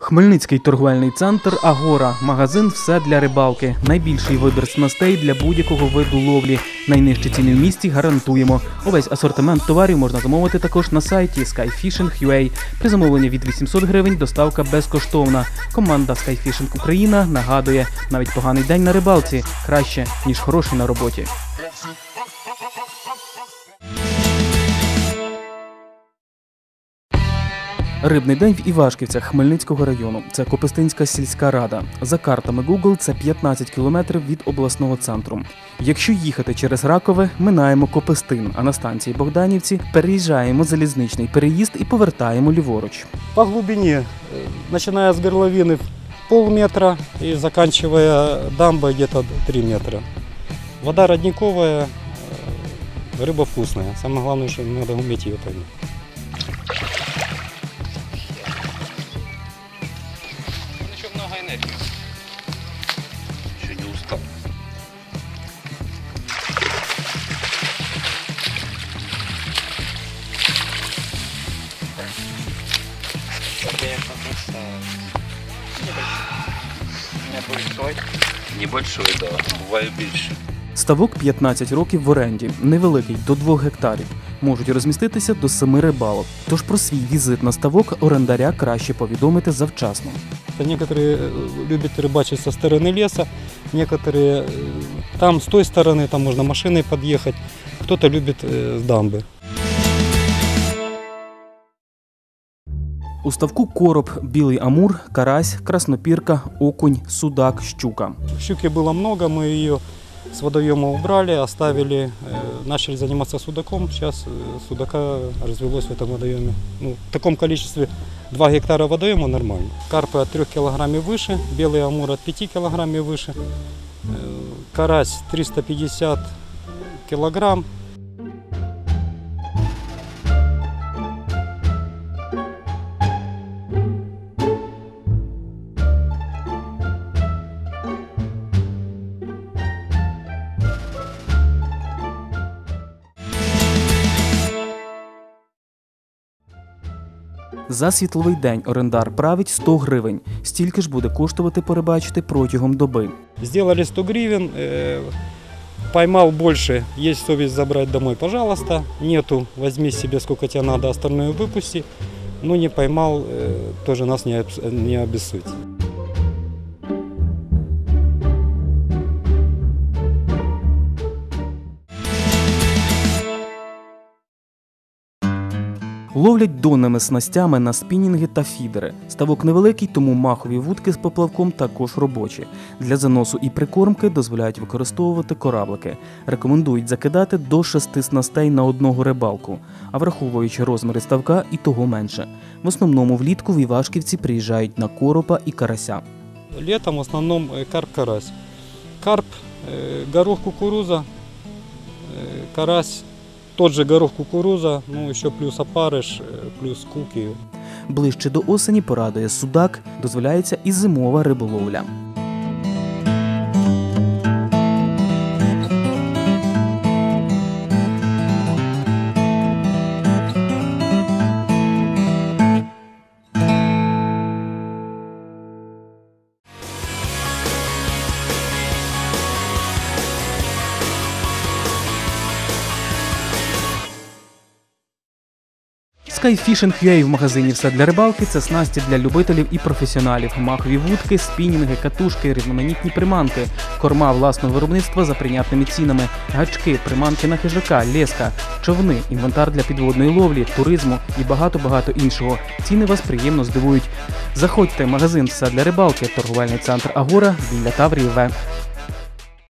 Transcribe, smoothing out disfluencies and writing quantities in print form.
Хмельницький торговельний центр «Агора». Магазин «Все для рибалки». Найбільший вибір снастей для будь-якого виду ловлі. Найнижчі ціни в місті гарантуємо. Увесь асортимент товарів можна замовити також на сайті skyfishing.ua. При замовленні від 800 гривень доставка безкоштовна. Команда Skyfishing Україна нагадує, навіть поганий день на рибалці краще, ніж хороший на роботі. Рибний день в Івашківцях Хмельницького району. Це Копистинська сільська рада. За картами Google це 15 кілометрів від обласного центру. Якщо їхати через Ракове, минаємо Копистин, а на станції Богданівці переїжджаємо залізничний переїзд і повертаємо ліворуч. По глубине, начиная с горловины полметра и заканчивая дамбой где-то 3 метра. Вода родниковая, рыба вкусная. Самое главное, что надо уметь ее поймать. Еще много энергии. Еще не устал. Конечно, небольшой. Небольшой, да. Буває більше. Ставок 15 років в оренді, невеликий, до 2 гектарів. Можуть розміститися до 7 рибалок. Тож про свій візит на ставок орендаря краще повідомити завчасно. Некоторые любят рыбачить со стороны леса, некоторые там с той стороны, там можно машиной подъехать, кто-то любит с дамбы. У ставку короб, білий амур, карась, краснопірка, окунь, судак, щука. Щуки было много, мы ее с водоема убрали, оставили, начали заниматься судаком. Сейчас судака развелось в этом водоеме. Ну, в таком количестве 2 гектара водоема нормально. Карпы от 3 килограмм выше, белый амур от 5 килограмм выше, карась 350 килограмм. За світловий день орендар править 100 гривень. Стільки ж буде коштувати порибачити протягом доби. Сделали 100 гривен, поймал больше, есть совесть забрать домой, пожалуйста. Нету, возьми себе сколько тебе надо, остальное выпусти. Ну не поймал, тоже нас не обессудь. Ловлять донними снастями на спінінги та фідери. Ставок невеликий, тому махові вудки з поплавком також робочі. Для заносу і прикормки дозволяють використовувати кораблики. Рекомендують закидати до 6 снастей на одного рибалку, а враховуючи розміри ставка, і того менше. В основному влітку в Івашківці приїжджають на коропа і карася. Летом в основном карп-карась. Карп, горох, кукуруза, карась. Тот же горох, кукуруза, ну еще плюс опарыш, плюс куки. Ближче до осені порадує судак, дозволяється і зимова риболовля. Skyfishing.ua в магазині «Все для рибалки» – це снасті для любителів і професіоналів. Махові вудки, спінінги, катушки, різноманітні приманки, корма власного виробництва за прийнятними цінами, гачки, приманки на хижака, леска, човни, інвентар для підводної ловлі, туризму і багато-багато іншого. Ціни вас приємно здивують. Заходьте в магазин «Все для рибалки», торговельний центр «Агора» біля Таврії В.